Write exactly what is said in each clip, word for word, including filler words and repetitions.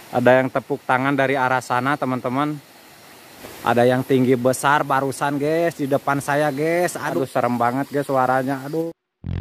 Ada yang tepuk tangan dari arah sana teman-teman. Ada yang tinggi besar barusan guys di depan saya guys. Aduh serem banget guys suaranya. Aduh.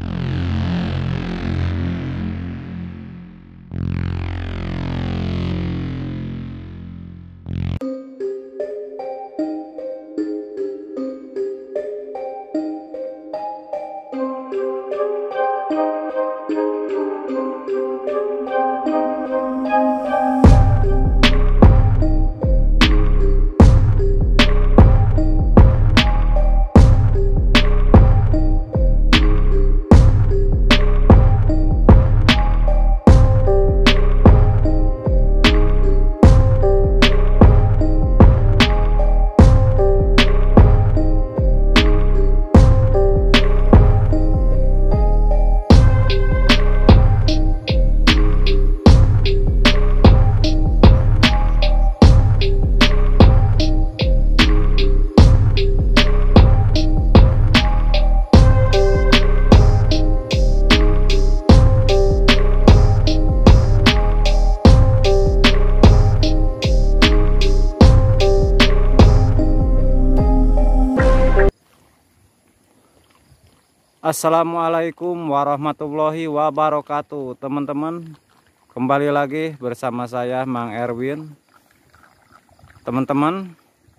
Assalamualaikum warahmatullahi wabarakatuh teman-teman. Kembali lagi bersama saya Mang Erwin. Teman-teman,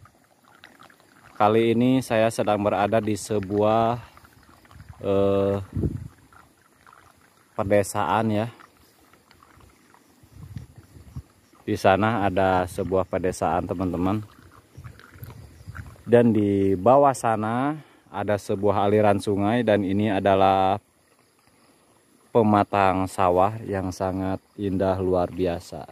kali ini saya sedang berada di sebuah eh, pedesaan ya. Di sana ada sebuah pedesaan teman-teman. Dan di bawah sana ada sebuah aliran sungai, dan ini adalah pematang sawah yang sangat indah luar biasa.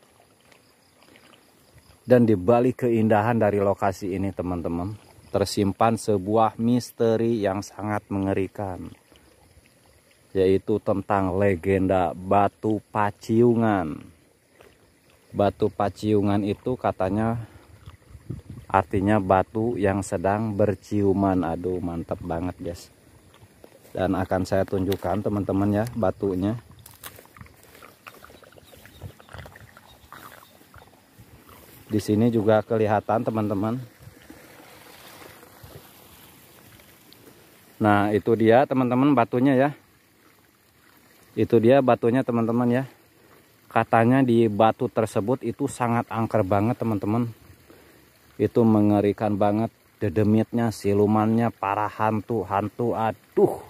Dan di balik keindahan dari lokasi ini teman-teman, tersimpan sebuah misteri yang sangat mengerikan, yaitu tentang legenda Batu Paciungan. Batu Paciungan itu katanya artinya batu yang sedang berciuman. Aduh mantap banget guys. Dan akan saya tunjukkan teman-teman ya batunya. Di sini juga kelihatan teman-teman. Nah itu dia teman-teman batunya ya. Itu dia batunya teman-teman ya. Katanya di batu tersebut itu sangat angker banget teman-teman. Itu mengerikan banget, dedemitnya, silumannya, para hantu-hantu, aduh.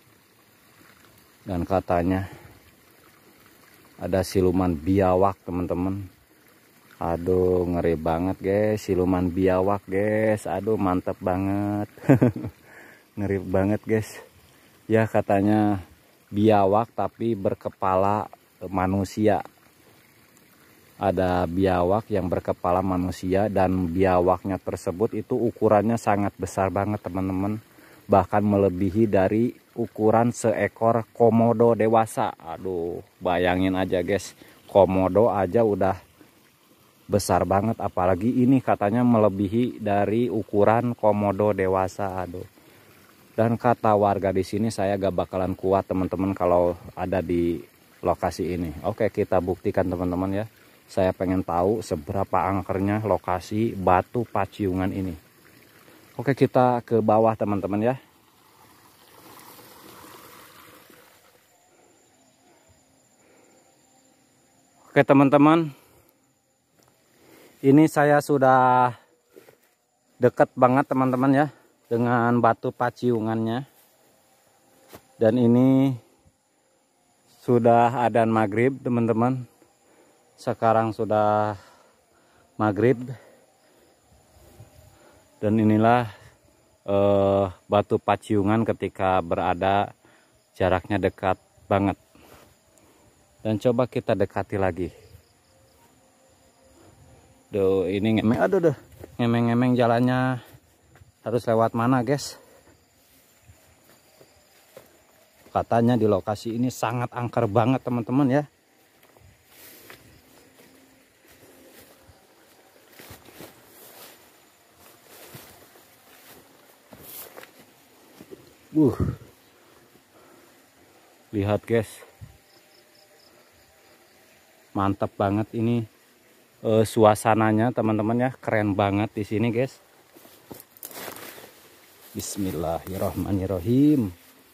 Dan katanya ada siluman biawak teman-teman. Aduh ngeri banget guys, siluman biawak guys. Aduh mantap banget. Ngeri banget guys. Ya katanya biawak tapi berkepala manusia. Ada biawak yang berkepala manusia, dan biawaknya tersebut itu ukurannya sangat besar banget teman-teman. Bahkan melebihi dari ukuran seekor komodo dewasa. Aduh bayangin aja guys, komodo aja udah besar banget, apalagi ini katanya melebihi dari ukuran komodo dewasa. Aduh. Dan kata warga di sini saya gak bakalan kuat teman-teman kalau ada di lokasi ini. Oke kita buktikan teman-teman ya. Saya pengen tahu seberapa angkernya lokasi Batu Paciungan ini. Oke kita ke bawah teman-teman ya. Oke teman-teman. Ini saya sudah dekat banget teman-teman ya. Dengan Batu Paciungannya. Dan ini sudah adzan maghrib teman-teman. Sekarang sudah maghrib, dan inilah eh, Batu Paciungan ketika berada jaraknya dekat banget. Dan coba kita dekati lagi. Duh ini ngemeng, aduh deh, ngemeng-ngemeng jalannya. Harus lewat mana guys? Katanya di lokasi ini sangat angker banget teman-teman ya. Uh, lihat guys, mantap banget ini uh, suasananya teman-teman ya, keren banget di sini guys. Bismillahirrahmanirrahim.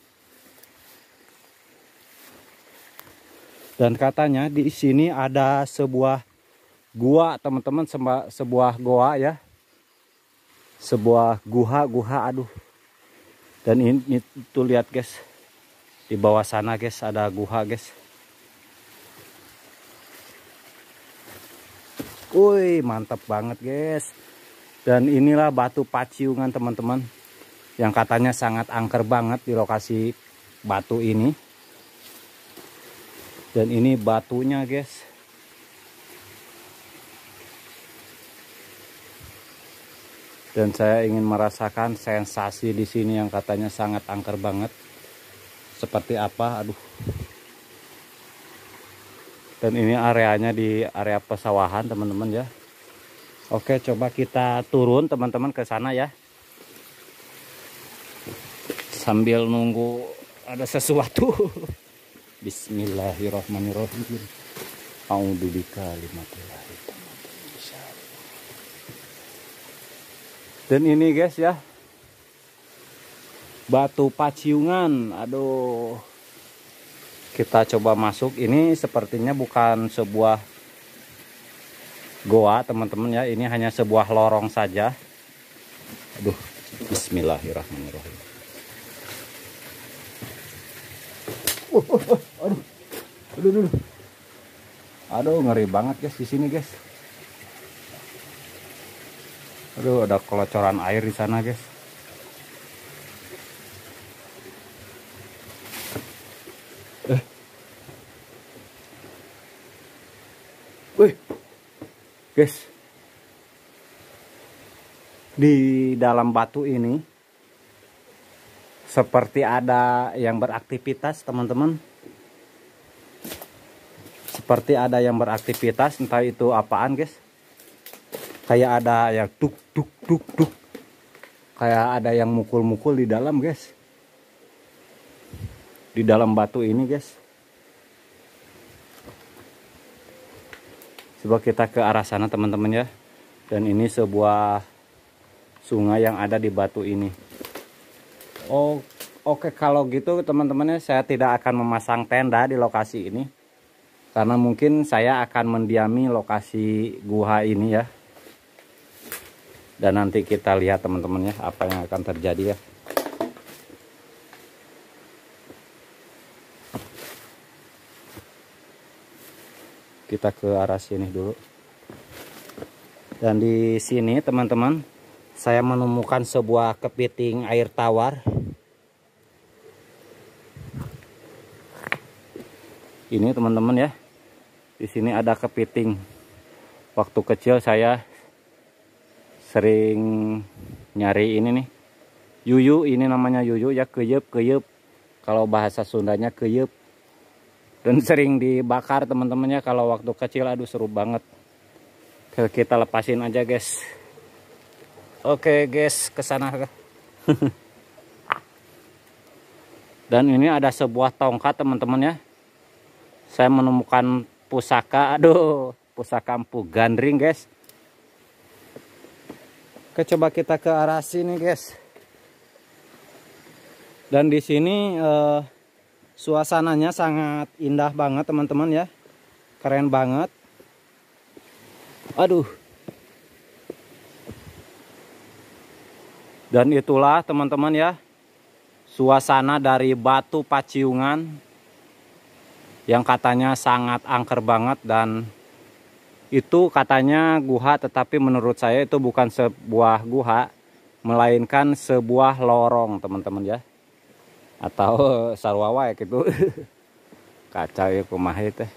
Dan katanya di sini ada sebuah gua teman-teman, sebuah goa ya, sebuah guha-guha, aduh. Dan ini tuh lihat guys, di bawah sana guys ada guha guys. Wih, mantap banget guys. Dan inilah batu paciungan teman-teman, yang katanya sangat angker banget di lokasi batu ini. Dan ini batunya guys. Dan saya ingin merasakan sensasi di sini yang katanya sangat angker banget. Seperti apa? Aduh. Dan ini areanya di area pesawahan teman-teman ya. Oke, coba kita turun teman-teman ke sana ya. Sambil nunggu ada sesuatu. Bismillahirrahmanirrahim. A'udzubika kalimatillahit tammah. Dan ini guys ya, batu paciungan. Aduh, kita coba masuk. Ini sepertinya bukan sebuah goa teman-teman ya, ini hanya sebuah lorong saja. Aduh, bismillahirrahmanirrahim. Uh, uh, uh, aduh, aduh, aduh, aduh, ngeri banget guys di sini guys. Aduh, ada kelocoran air di sana guys. Eh, wih, guys, di dalam batu ini seperti ada yang beraktivitas teman-teman. Seperti ada yang beraktivitas, entah itu apaan guys. Kayak ada yang tuk tuk tuk tuk. Kayak ada yang mukul-mukul di dalam guys. Di dalam batu ini guys. Coba kita ke arah sana teman-teman ya. Dan ini sebuah sungai yang ada di batu ini. Oh, oke, kalau gitu teman-temannya, saya tidak akan memasang tenda di lokasi ini. Karena mungkin saya akan mendiami lokasi gua ini ya. Dan nanti kita lihat teman-teman ya, apa yang akan terjadi ya. Kita ke arah sini dulu. Dan di sini teman-teman, saya menemukan sebuah kepiting air tawar. Ini teman-teman ya. Di sini ada kepiting. Waktu kecil saya sering nyari ini nih. Yuyu, ini namanya yuyu ya, keyep, keyep. Kalau bahasa Sundanya keyep. Dan sering dibakar teman-teman ya kalau waktu kecil. Aduh, seru banget. Kita lepasin aja guys. Oke guys, ke sana. Dan ini ada sebuah tongkat teman-teman ya. Saya menemukan pusaka, aduh, pusaka empu gandring guys. Oke, coba kita ke arah sini guys. Dan di sini eh, suasananya sangat indah banget teman-teman ya. Keren banget. Aduh. Dan itulah teman-teman ya, suasana dari batu paciungan yang katanya sangat angker banget. Dan itu katanya guha, tetapi menurut saya itu bukan sebuah guha, melainkan sebuah lorong teman-teman ya, atau sarwawa ya gitu. Kacau ya kumaha teh.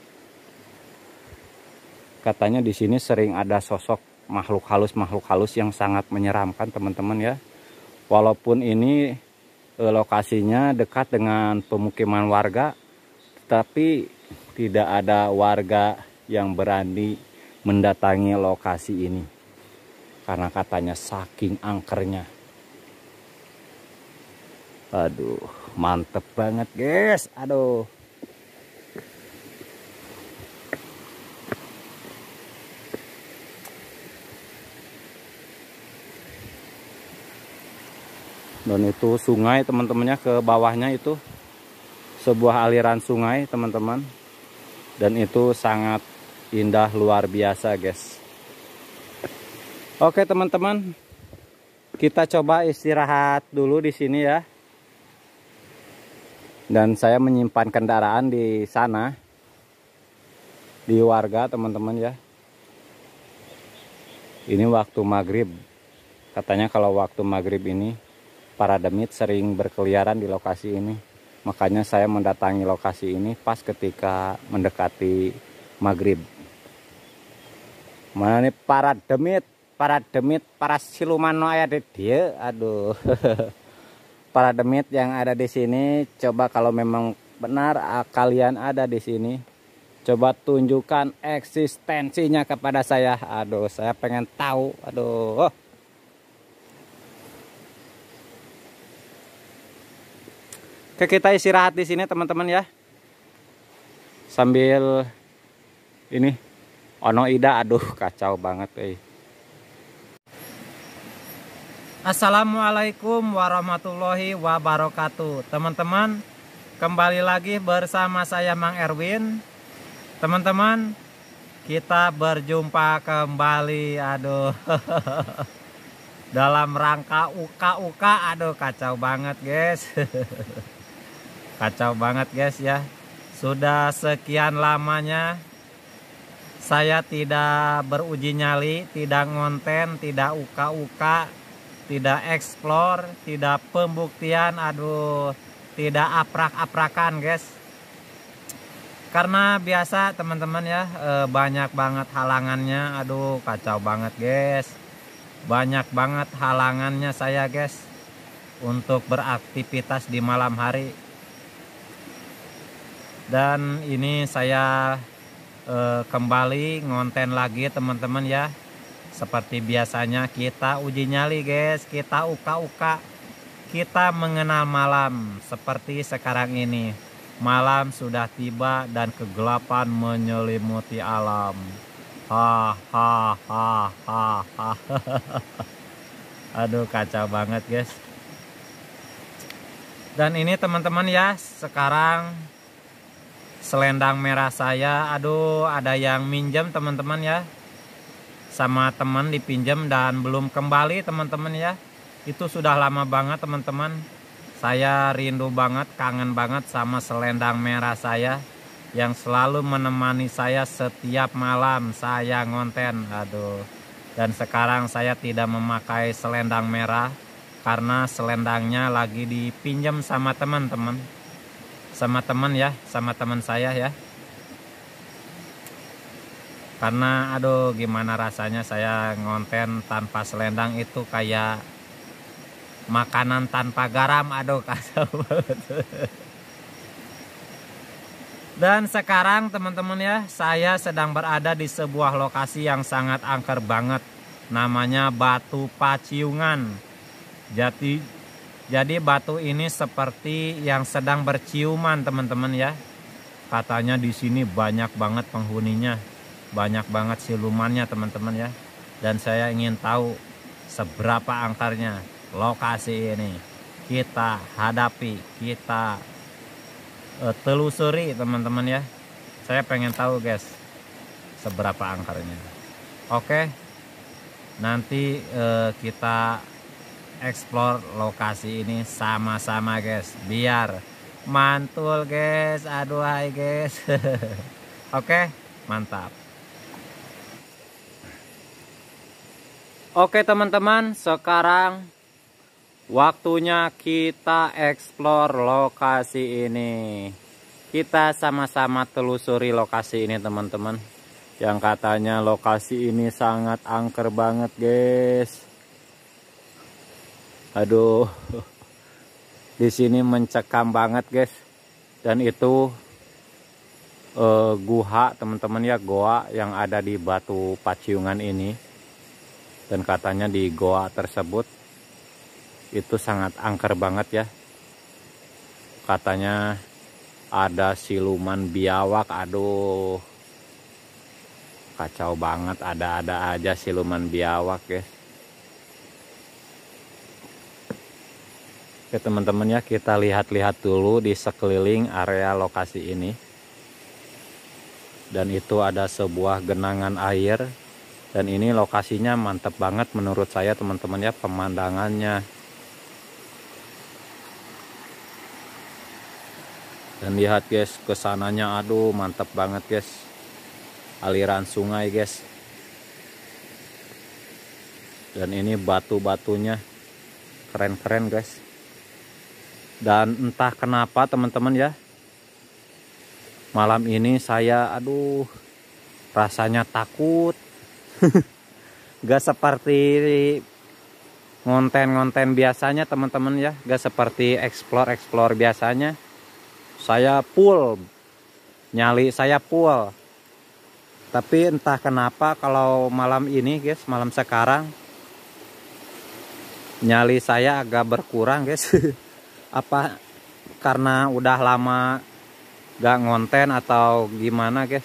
Katanya di sini sering ada sosok makhluk halus makhluk halus yang sangat menyeramkan teman-teman ya. Walaupun ini eh, lokasinya dekat dengan pemukiman warga, tapi tidak ada warga yang berani mendatangi lokasi ini karena katanya saking angkernya. Aduh, mantep banget guys. Aduh. Dan itu sungai teman-temannya, ke bawahnya itu sebuah aliran sungai teman-teman. Dan itu sangat indah luar biasa guys. Oke teman-teman, kita coba istirahat dulu di sini ya. Dan saya menyimpan kendaraan di sana, di warga teman-teman ya. Ini waktu maghrib. Katanya kalau waktu maghrib ini para demit sering berkeliaran di lokasi ini. Makanya saya mendatangi lokasi ini pas ketika mendekati maghrib. Mana nih para demit, para demit, para siluman no aya di dia. Aduh. Para demit yang ada di sini, coba kalau memang benar kalian ada di sini, coba tunjukkan eksistensinya kepada saya. Aduh, saya pengen tahu. Aduh. Oke, kita istirahat di sini teman-teman ya. Sambil ini ono ida, aduh kacau banget eh. Assalamualaikum warahmatullahi wabarakatuh. Teman-teman, kembali lagi bersama saya Mang Erwin. Teman-teman, kita berjumpa kembali. Aduh. Dalam rangka uka-uka. Aduh, kacau banget guys. Kacau banget guys ya. Sudah sekian lamanya saya tidak beruji nyali, tidak ngonten, tidak uka-uka, tidak eksplor, tidak pembuktian, aduh, tidak aprak-aprakan guys. Karena biasa teman-teman ya, banyak banget halangannya, aduh kacau banget guys. Banyak banget halangannya saya guys untuk beraktivitas di malam hari. Dan ini saya eh, kembali ngonten lagi teman-teman ya. Seperti biasanya kita uji nyali guys, kita uka-uka, kita mengenal malam. Seperti sekarang ini, malam sudah tiba dan kegelapan menyelimuti alam. Ha ha ha ha ha. Aduh kacau banget guys. Dan ini teman-teman ya, sekarang selendang merah saya, aduh ada yang minjem teman-teman ya. Sama teman dipinjam dan belum kembali teman-teman ya. Itu sudah lama banget teman-teman. Saya rindu banget, kangen banget sama selendang merah saya yang selalu menemani saya setiap malam saya ngonten. Aduh. Dan sekarang saya tidak memakai selendang merah karena selendangnya lagi dipinjam sama teman-teman. Sama teman ya, sama teman saya ya. Karena aduh gimana rasanya saya ngonten tanpa selendang, itu kayak makanan tanpa garam, aduh kacau banget. Dan sekarang teman-teman ya, saya sedang berada di sebuah lokasi yang sangat angker banget. Namanya Batu Paciungan. Jadi, jadi batu ini seperti yang sedang berciuman teman-teman ya. Katanya di sini banyak banget penghuninya. Banyak banget silumannya teman-teman ya. Dan saya ingin tahu seberapa angkarnya lokasi ini. Kita hadapi, kita uh, telusuri teman-teman ya. Saya pengen tahu guys seberapa angkarnya. Oke, nanti uh, kita explore lokasi ini sama-sama guys, biar mantul guys. Aduh hai guys. Oke, mantap. Oke teman-teman, sekarang waktunya kita explore lokasi ini. Kita sama-sama telusuri lokasi ini teman-teman. Yang katanya lokasi ini sangat angker banget guys. Aduh. Di sini mencekam banget guys. Dan itu eh, guha teman-teman ya, goa yang ada di Batu Paciungan ini. Dan katanya di goa tersebut itu sangat angker banget ya. Katanya ada siluman biawak. Aduh kacau banget, ada-ada aja siluman biawak guys. Oke teman-teman ya, kita lihat-lihat dulu di sekeliling area lokasi ini. Dan itu ada sebuah genangan air. Dan ini lokasinya mantap banget menurut saya teman-teman ya, pemandangannya. Dan lihat guys, kesananya aduh mantap banget guys. Aliran sungai guys. Dan ini batu-batunya keren-keren guys. Dan entah kenapa teman-teman ya, malam ini saya aduh rasanya takut. Gak seperti ngonten-ngonten biasanya teman-teman ya, gak seperti explore-explore biasanya. Saya full, nyali saya full. Tapi entah kenapa kalau malam ini guys, malam sekarang nyali saya agak berkurang guys. Apa karena udah lama gak ngonten atau gimana guys?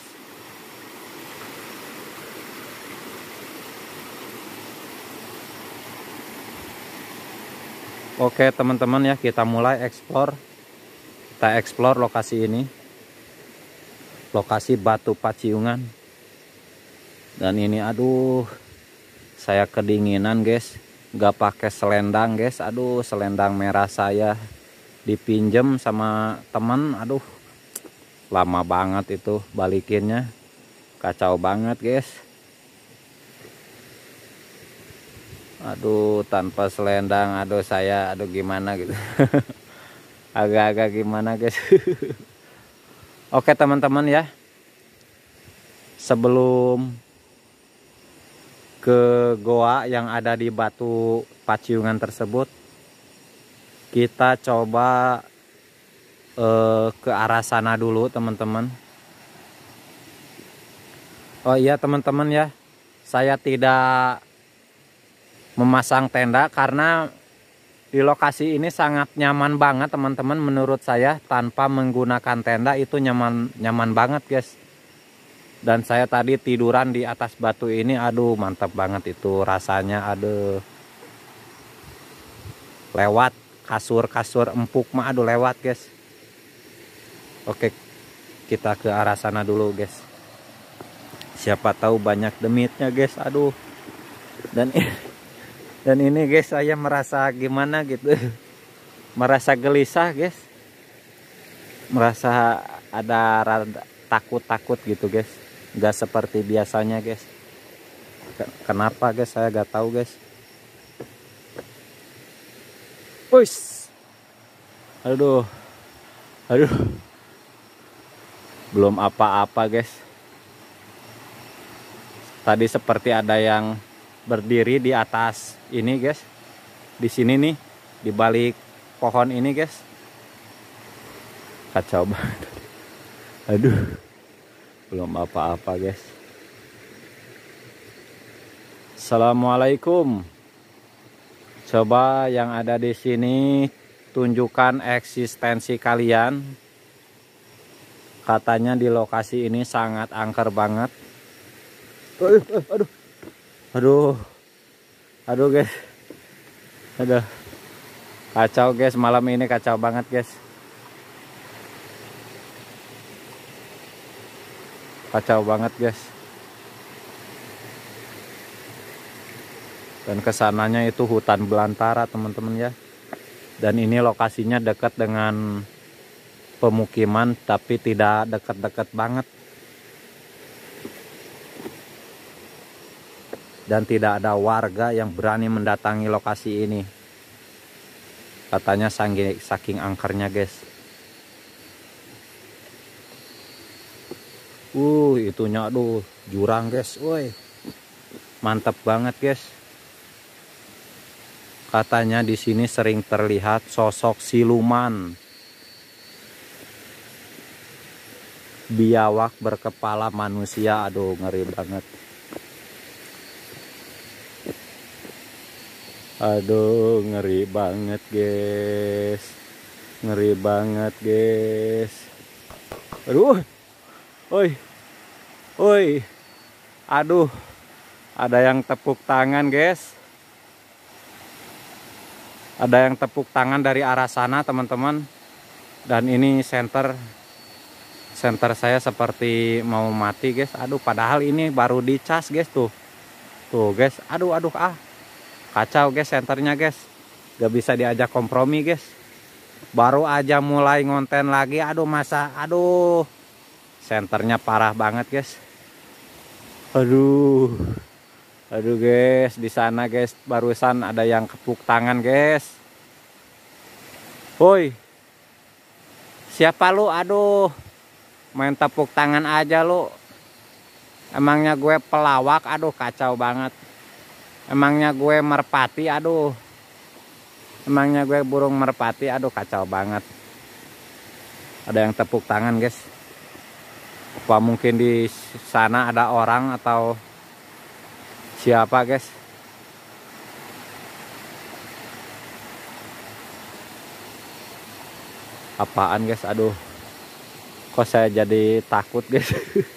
Oke teman-teman ya, kita mulai explore. Kita explore lokasi ini. Lokasi Batu Paciungan. Dan ini aduh, saya kedinginan guys. Gak pakai selendang guys. Aduh, selendang merah saya dipinjem sama teman. Aduh, lama banget itu balikinnya, kacau banget guys. Aduh, tanpa selendang, aduh saya aduh gimana gitu. Agak-agak gimana guys. Oke teman-teman ya, sebelum ke goa yang ada di Batu Paciungan tersebut, kita coba uh, ke arah sana dulu teman-teman. Oh iya teman-teman ya, saya tidak memasang tenda karena di lokasi ini sangat nyaman banget teman-teman menurut saya. Tanpa menggunakan tenda itu nyaman nyaman banget guys. Dan saya tadi tiduran di atas batu ini, aduh mantap banget itu rasanya. Aduh, lewat kasur-kasur empuk mah aduh lewat guys. Oke, kita ke arah sana dulu guys. Siapa tahu banyak demitnya guys. Aduh. Dan dan ini guys, saya merasa gimana gitu. Merasa gelisah guys. Merasa ada rada takut-takut gitu guys. Gak seperti biasanya guys. Kenapa guys, saya gak tahu guys. Push. Aduh. Aduh. Belum apa-apa guys. Tadi seperti ada yang berdiri di atas ini guys. Di sini nih, di balik pohon ini guys. Kacau banget. Aduh. Belum apa-apa guys. Assalamualaikum. Coba yang ada di sini tunjukkan eksistensi kalian. Katanya di lokasi ini sangat angker banget. Aduh, aduh, aduh, aduh guys, aduh, kacau guys, malam ini kacau banget guys, kacau banget guys. Dan kesananya itu hutan belantara teman-teman ya. Dan ini lokasinya dekat dengan pemukiman tapi tidak dekat-dekat banget. Dan tidak ada warga yang berani mendatangi lokasi ini. Katanya saking, saking angkernya guys. Uh, itunya aduh, jurang guys. Woi. Mantap banget guys. Katanya di sini sering terlihat sosok siluman biawak berkepala manusia. Aduh, ngeri banget. Aduh, ngeri banget guys. Ngeri banget guys. Aduh. Oi. Oi. Aduh. Ada yang tepuk tangan guys. Ada yang tepuk tangan dari arah sana teman-teman. Dan ini senter Senter saya seperti mau mati guys. Aduh, padahal ini baru dicas guys tuh. Tuh guys, aduh aduh ah. Kacau guys senternya guys. Gak bisa diajak kompromi guys. Baru aja mulai ngonten lagi. Aduh masa, aduh. Senternya parah banget guys. Aduh. Aduh guys, di sana guys barusan ada yang kepuk tangan guys. Woi. Siapa lu? Aduh. Main tepuk tangan aja lu. Emangnya gue pelawak? Aduh kacau banget. Emangnya gue merpati? Aduh. Emangnya gue burung merpati? Aduh kacau banget. Ada yang tepuk tangan guys. Apa mungkin di sana ada orang atau siapa guys? Apaan guys? Aduh. Kok saya jadi takut guys.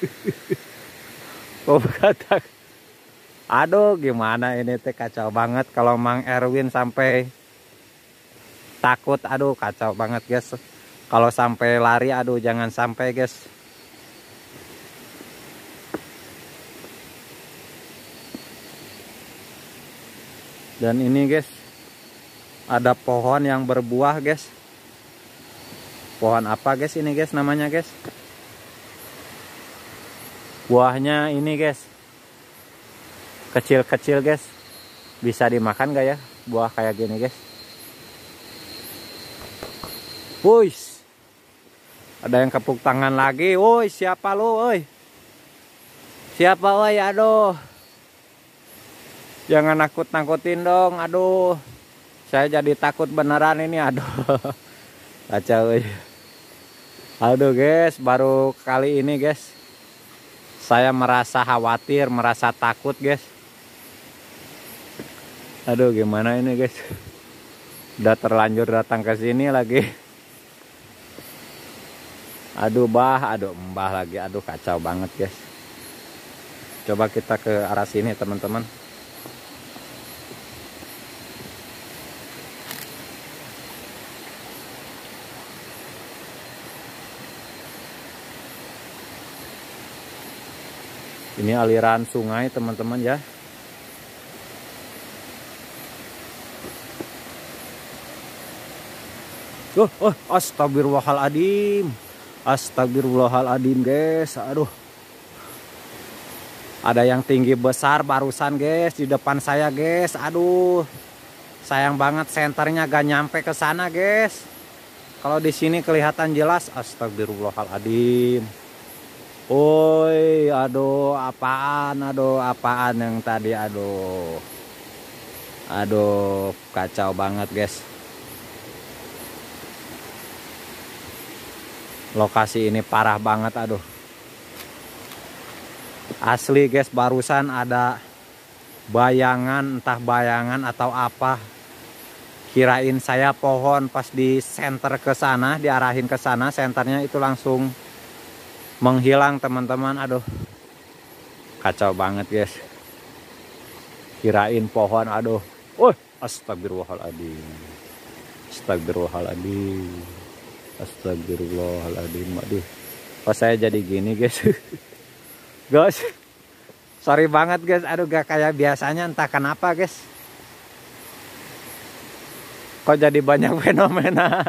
Kok kata. Aduh gimana ini teh kacau banget. Kalau Mang Erwin sampai takut, aduh kacau banget guys. Kalau sampai lari, aduh jangan sampai guys. Dan ini guys, ada pohon yang berbuah guys. Pohon apa guys ini guys namanya guys? Buahnya ini guys, kecil-kecil guys. Bisa dimakan gak ya buah kayak gini guys? Woi, ada yang kepuk tangan lagi. Woi, siapa lu? Woi, siapa? Woi, aduh. Jangan nakut-nakutin dong. Aduh, saya jadi takut beneran ini. Aduh, kacau. Aduh guys, baru kali ini guys, saya merasa khawatir, merasa takut guys. Aduh, gimana ini guys? Udah terlanjur datang ke sini lagi. Aduh bah, aduh mbah lagi. Aduh kacau banget guys. Coba kita ke arah sini teman-teman. Ini aliran sungai teman-teman ya. Oh, oh, astagfirullahaladzim. Astagfirullahaladzim guys. Aduh. Ada yang tinggi besar barusan guys di depan saya guys. Aduh. Sayang banget senternya gak nyampe ke sana guys. Kalau di sini kelihatan jelas. Astagfirullahaladzim. Oi, aduh apaan? Aduh apaan yang tadi? Aduh. Aduh, kacau banget guys. Lokasi ini parah banget, aduh. Asli guys, barusan ada bayangan, entah bayangan atau apa. Kirain saya pohon, pas di senter ke sana, diarahin ke sana, senternya itu langsung menghilang teman-teman. Aduh, kacau banget guys. Kirain pohon, aduh. Oh, astagfirullahaladzim. Astagfirullahaladzim. Astagfirullahaladzim. Aduh, kok saya jadi gini guys. Guys, sorry banget guys. Aduh, gak kayak biasanya, entah kenapa guys. Kok jadi banyak fenomena.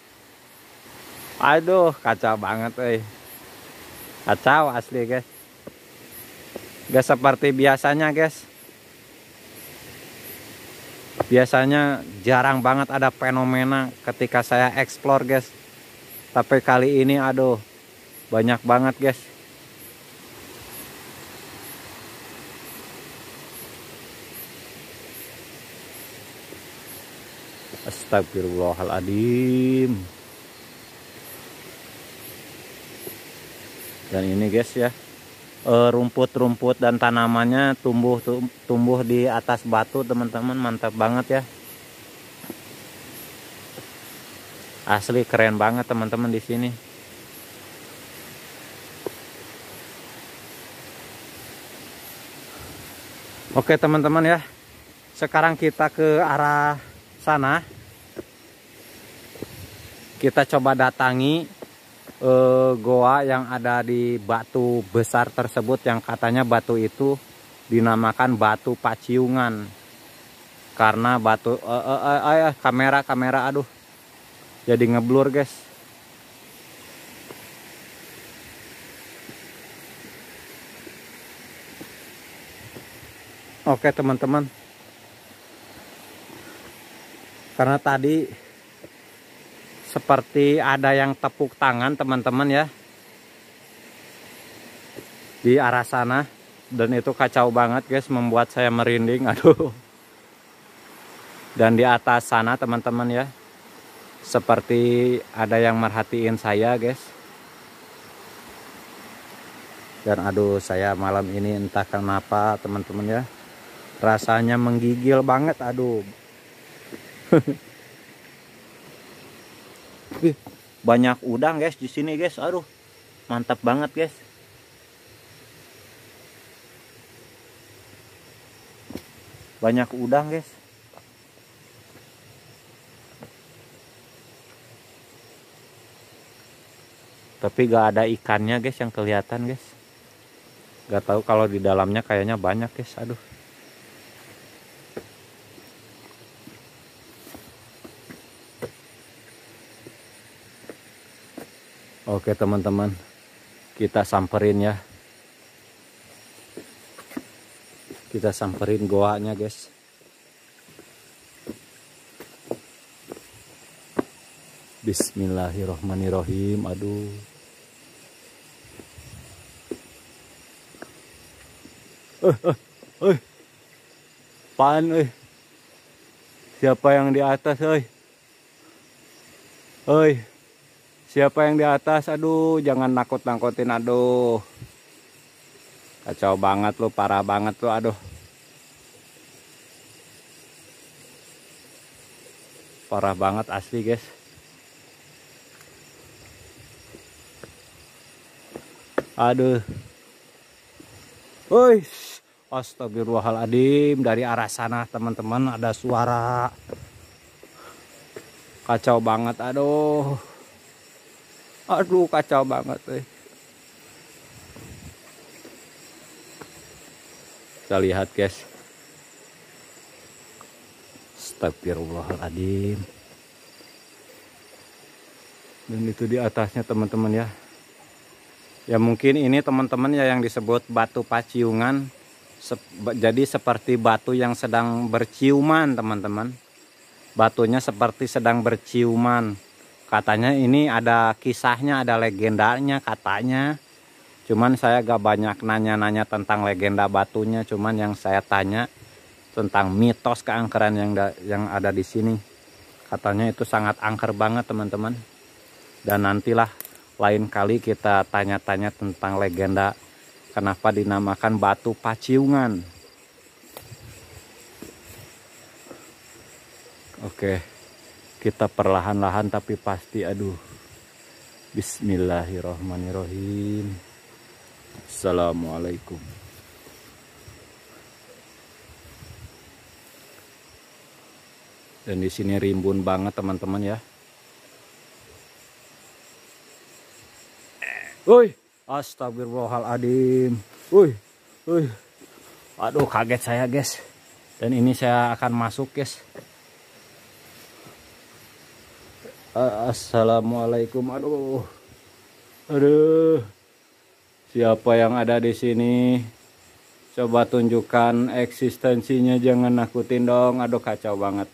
Aduh, kacau banget eh. Kacau asli guys. Gak seperti biasanya guys. Biasanya jarang banget ada fenomena ketika saya explore guys. Tapi kali ini aduh banyak banget guys. Astagfirullahaladzim. Dan ini guys ya, rumput-rumput dan tanamannya tumbuh tumbuh di atas batu teman-teman, mantap banget ya. Asli keren banget teman-teman di sini. Oke teman-teman ya, sekarang kita ke arah sana. kita coba datangi eh, goa yang ada di batu besar tersebut, yang katanya batu itu dinamakan batu Paciungan karena batu eh, eh, eh, eh, kamera kamera aduh jadi ngeblur guys. Oke teman-teman, karena tadi seperti ada yang tepuk tangan teman-teman ya di arah sana, dan itu kacau banget guys, membuat saya merinding aduh. Dan di atas sana teman-teman ya, seperti ada yang merhatiin saya guys. Dan aduh, saya malam ini entah kenapa teman-teman ya, rasanya menggigil banget aduh. Banyak udang guys di sini guys, aduh mantap banget guys. Banyak udang guys. Tapi gak ada ikannya guys yang kelihatan guys. Gak tahu kalau di dalamnya kayaknya banyak guys, aduh. Oke teman-teman, kita samperin ya. Kita samperin goanya guys. Bismillahirrohmanirrohim. Aduh. Eh, eh, eh. Apaan eh? Siapa yang di atas eh? Eh. Siapa yang di atas? Aduh, jangan nakut-nakutin, aduh. Kacau banget lu, parah banget lu, aduh. Parah banget asli, guys. Aduh. Woi, astagfirullahaladzim, dari arah sana, teman-teman, ada suara. Kacau banget, aduh. Aduh, kacau banget eh. Kita lihat guys. Astagfirullahaladzim. Dan itu di atasnya teman-teman ya. Ya mungkin ini teman-teman ya yang disebut batu Paciungan. Sep jadi seperti batu yang sedang berciuman teman-teman. Batunya seperti sedang berciuman. Katanya ini ada kisahnya, ada legendanya katanya. Cuman saya gak banyak nanya-nanya tentang legenda batunya. Cuman yang saya tanya tentang mitos keangkeran yang, yang ada di sini. Katanya itu sangat angker banget teman-teman. Dan nantilah lain kali kita tanya-tanya tentang legenda kenapa dinamakan batu Paciungan. Oke. Kita perlahan-lahan tapi pasti, aduh. Bismillahirrohmanirrohim. Assalamualaikum. Dan di sini rimbun banget teman-teman ya. Woi, astagfirullahaladzim. Woi, woi. Aduh, kaget saya guys. Dan ini saya akan masuk guys. Assalamualaikum, aduh, aduh, siapa yang ada di sini? Coba tunjukkan eksistensinya, jangan nakutin dong, aduh kacau banget.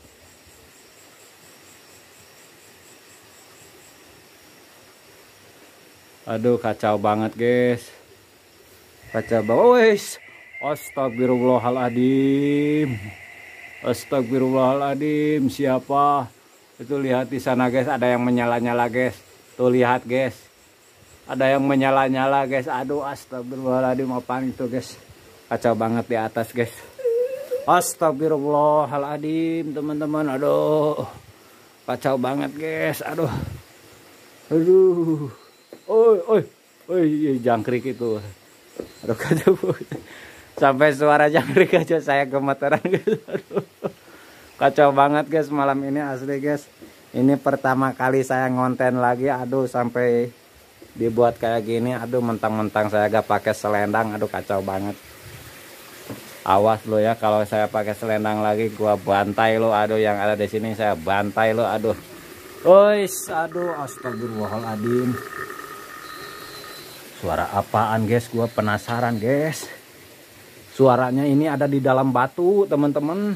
Aduh kacau banget guys, kacau banget, astagfirullahaladzim, astagfirullahaladzim, siapa? Itu lihat di sana guys, ada yang menyala-nyala guys. Tuh lihat guys. Ada yang menyala-nyala guys. Aduh, astagfirullahaladzim, apaan itu guys. Kacau banget di atas guys. Astagfirullahaladzim teman-teman. Aduh. Kacau banget guys. Aduh. Aduh. Oi, oi. Oi, jangkrik itu. Aduh, kacau. Sampai suara jangkrik aja saya gemeteran guys. Aduh. Kacau banget guys malam ini asli guys. Ini pertama kali saya ngonten lagi. Aduh, sampai dibuat kayak gini. Aduh, mentang-mentang saya gak pakai selendang. Aduh, kacau banget. Awas lo ya, kalau saya pakai selendang lagi gua bantai lo. Aduh, yang ada di sini saya bantai lo. Aduh. Ois, aduh, astagfirullahaladzim. Suara apaan guys? Gua penasaran guys. Suaranya ini ada di dalam batu, teman-teman.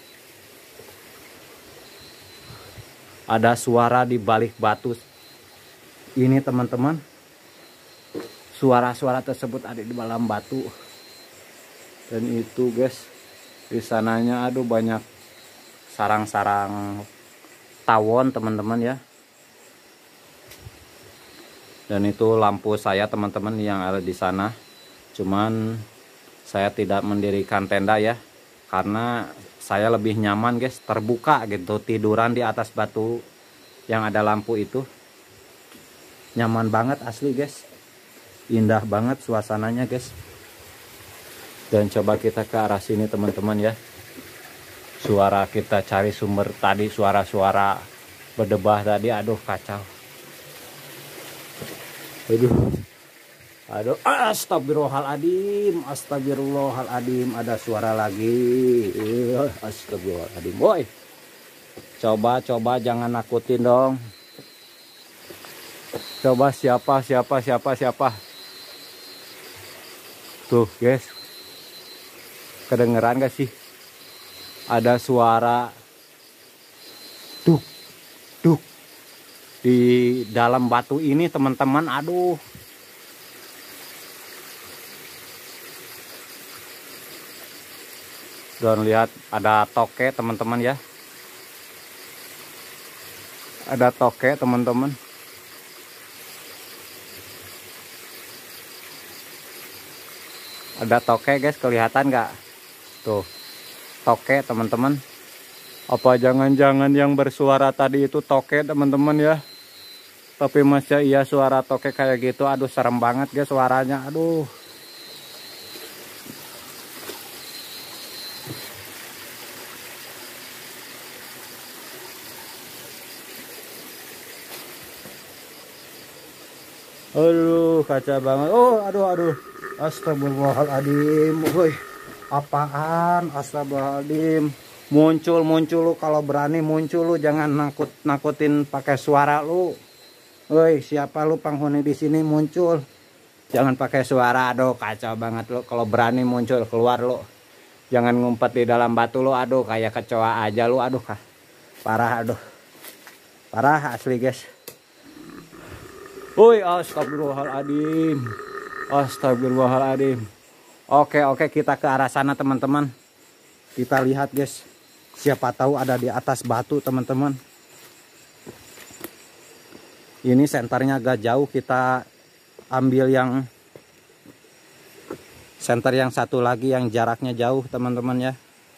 Ada suara di balik batu ini, teman-teman. Suara-suara tersebut ada di dalam batu. Dan itu guys, di sananya aduh banyak sarang-sarang tawon, teman-teman ya. Dan itu lampu saya, teman-teman, yang ada di sana. Cuman saya tidak mendirikan tenda ya, karena saya lebih nyaman guys terbuka gitu, tiduran di atas batu yang ada lampu itu. Nyaman banget asli guys, indah banget suasananya guys. Dan coba kita ke arah sini, teman-teman ya. Suara kita cari sumber tadi, suara-suara berdebah tadi, aduh kacau. Aduh, aduh, astagfirullahaladzim, astagfirullahaladzim, ada suara lagi, astagfirullahaladzim, boy. Coba, coba jangan nakutin dong. Coba siapa, siapa, siapa, siapa. Tuh guys, kedengeran gak sih? Ada suara duk, duk di dalam batu ini, teman-teman. Aduh. Dan lihat ada toke, teman-teman ya. Ada toke, teman-teman. Ada toke guys, kelihatan nggak? Tuh, toke, teman-teman. Apa jangan-jangan yang bersuara tadi itu toke, teman-teman ya? Tapi masih iya suara toke kayak gitu. Aduh, serem banget guys suaranya. Aduh. Aduh, kaca banget. Oh, aduh, aduh. Astagfirullahaladzim. Woi, apaan? Astagfirullahaladzim. Muncul, muncul lu kalau berani muncul lu, jangan nakut nakutin pakai suara lu. Woi, siapa lu penghuni di sini muncul? Jangan pakai suara, aduh kacau banget lu. Kalau berani muncul keluar lu. Jangan ngumpet di dalam batu lu, aduh kayak kecoa aja lu, aduh kah. Parah, aduh. Parah asli guys. Woi, astagfirullahaladzim. Astagfirullahaladzim. Oke, oke, kita ke arah sana, teman-teman. Kita lihat guys. Siapa tahu ada di atas batu, teman-teman. Ini senternya agak jauh, kita ambil yang senter yang satu lagi yang jaraknya jauh, teman-teman ya.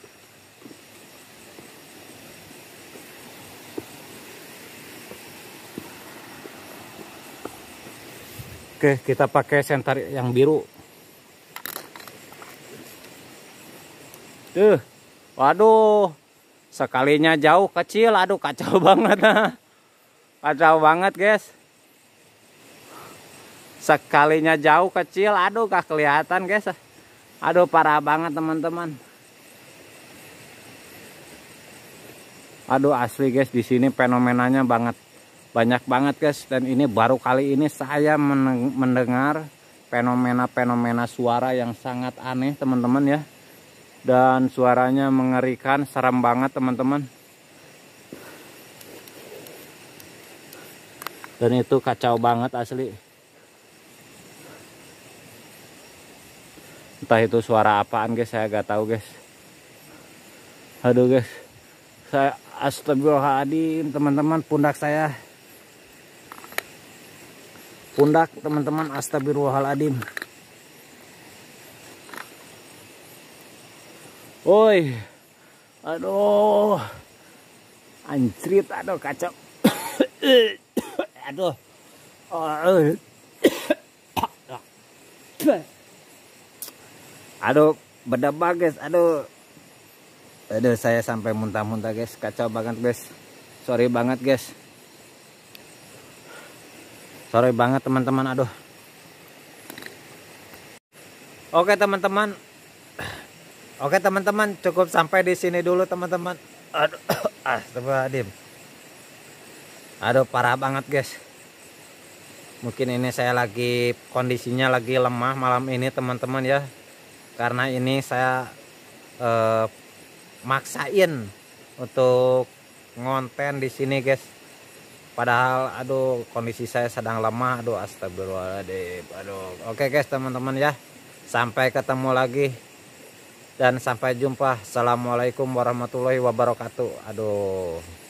Oke, kita pakai senter yang biru. Tuh, waduh, sekalinya jauh kecil, aduh kacau banget. Kacau banget guys. Sekalinya jauh kecil, aduh gak kelihatan guys. Aduh parah banget teman-teman. Aduh asli guys, di sini fenomenanya banget. Banyak banget guys, dan ini baru kali ini saya mendengar fenomena-fenomena suara yang sangat aneh teman-teman ya. Dan suaranya mengerikan, serem banget teman-teman. Dan itu kacau banget asli. Entah itu suara apaan guys, saya gak tahu guys. Aduh guys, saya astagfirullahaladzim teman-teman, pundak saya. Pundak teman-teman, astagfirullahaladzim. Woi, aduh, anjrit, aduh kacau. Aduh, aduh, berdebak guys, aduh, aduh saya sampai muntah-muntah guys, kacau banget guys. Sorry banget guys. Sorry banget teman-teman, aduh. Oke teman-teman. Oke teman-teman, cukup sampai di sini dulu teman-teman. Aduh, astagfirullahaladzim. Aduh, parah banget guys. Mungkin ini saya lagi kondisinya lagi lemah malam ini teman-teman ya. Karena ini saya eh, maksain untuk ngonten di sini guys. Padahal aduh kondisi saya sedang lemah. Aduh astagfirullahaladzim. Aduh. Oke guys teman-teman ya. Sampai ketemu lagi. Dan sampai jumpa. Assalamualaikum warahmatullahi wabarakatuh. Aduh.